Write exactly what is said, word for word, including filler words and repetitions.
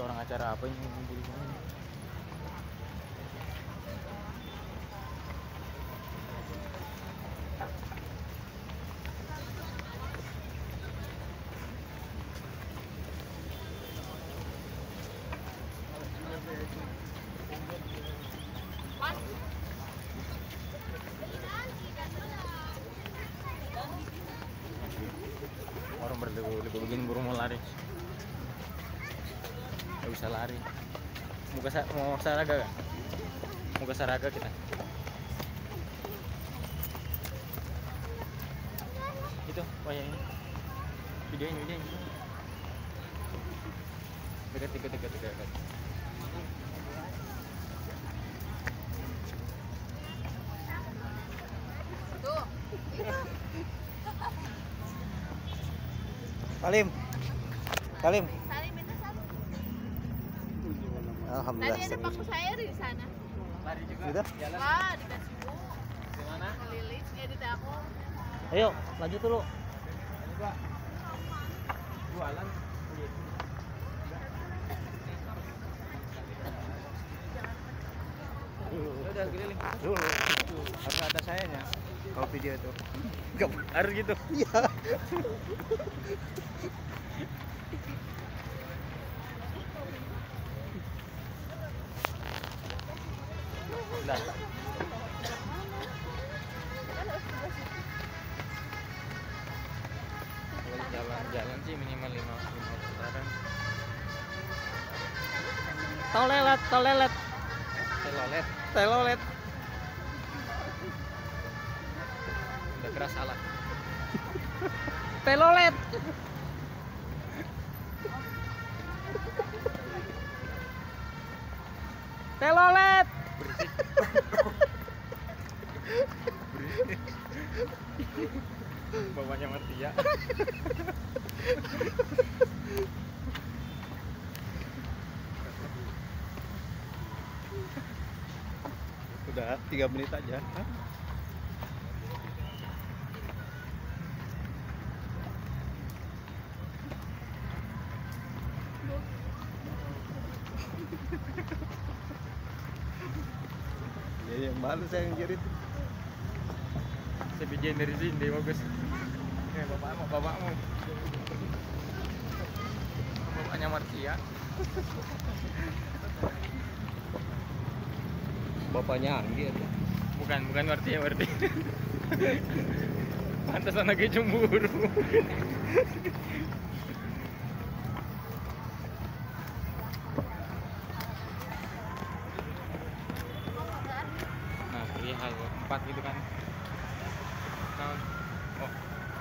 orang acara apa ini ngumpul di sini? Orang berlibu-libu begini baru mau lari. Gak bisa lari. Mau ke mau Saraga gak? Mau ke Saraga kita. Itu wayang ini. Videoin, videoin. Dekat, dekat, dekat, dekat, dekat. Tuh. Salim. Salim. Salim itu satu. Alhamdulillah. Tadi ada paku saya di sana. Lari juga. Sudah? Jalan. Wah, dikasih bu. Di mana? Keliling edit aku. Ayo, lanjut dulu. Ini Pak. Jualan. Udah keliling. Dulu. Harus ada sayanya. Kalau video itu. Harus gitu. Iya. Udah. Kalau jalan-jalan sih minimal lima lima putaran. Tolelet, tolelet, Telolet. telolet. Udah keras salah. Telolet. Telolet. Berisik. Berisik. Bapaknya Martia. Udah tiga menit aja. Ya, yang malu saya yang jerit. Saya bikin dari sini bagus. Ini bapakmu, bapakmu. Bapaknya Martia. Bapaknya Anggi itu. Bukan, bukan Martia, Martia. Pantas anaknya cemburu. Nah, perihal empat gitu kan. Nah, oh.